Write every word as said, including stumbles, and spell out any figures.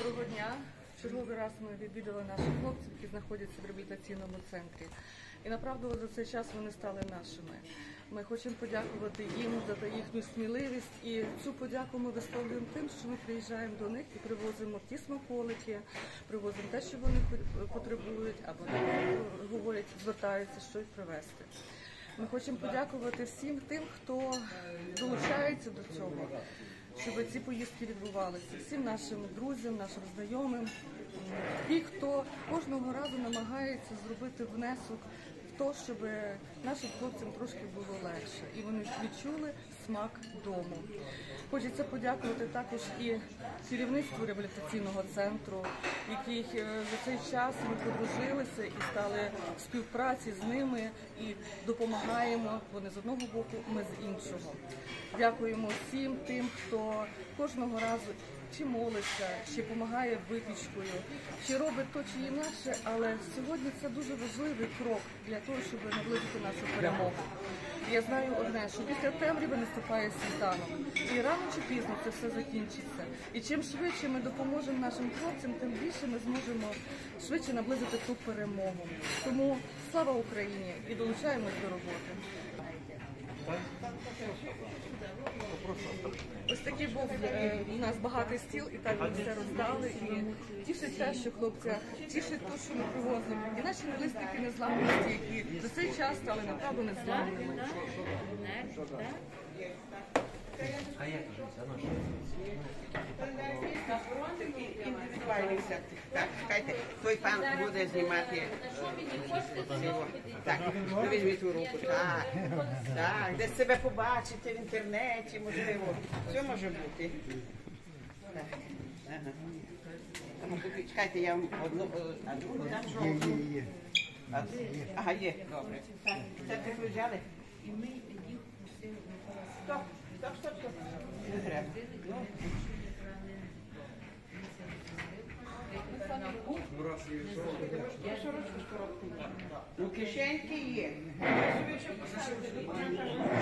Доброго дня. В черговий раз ми відвідали наших хлопців, які знаходяться в реабілітаційному центрі. І направду за цей час вони стали нашими. Ми хочемо подякувати їм за їхню сміливість. І цю подяку ми висловлюємо тим, що ми приїжджаємо до них і привозимо ті смаколики, привозимо те, що вони потребують, або говорять, звертаються, що їх привезти. Ми хочемо подякувати всім тим, хто долучається до цього, щоб ці поїздки відбувалися, всім нашим друзям, нашим знайомим, ті, хто кожного разу намагається зробити внесок в те, щоб нашим хлопцям трошки було легше, і вони відчули смак дому. Хочеться подякувати також і керівництву реабілітаційного центру, яких за цей час ми подружилися і стали в співпраці з ними і допомагаємо, вони з одного боку, ми з іншого. Дякуємо всім тим, хто кожного разу чи молиться, чи допомагає випічкою, чи робить то чи інакше, але сьогодні це дуже важливий крок для того, щоб наблизити нашу перемогу. Я знаю одне, що після темряви наступає світанок, і рано чи пізно це все закінчиться. І чим швидше ми допоможемо нашим хлопцям, тим більше ми зможемо швидше наблизити ту перемогу. Тому слава Україні і долучаємось до роботи. Ось такий був е, у нас багатий стіл, і так ми все роздали. І тішить те, що хлопця, тішить те, що ми привозимо. І наші налисники незламності, які за цей час стали направду незламними. А як же це? Індивідуальний сертифікат. Так, чекайте, той пан буде знімати. Так, ви візьміть у руку. Так, так, десь себе побачите в інтернеті, можливо. Все може бути. Так, ага. Чекайте, я вам одну, а другу дам жовту. Є, є, є. Ага, є, добре. Сертифікат ви взяли? І ми їх усі Стоп, стоп, стоп, стоп. Не треба. Ну, кишеньки є.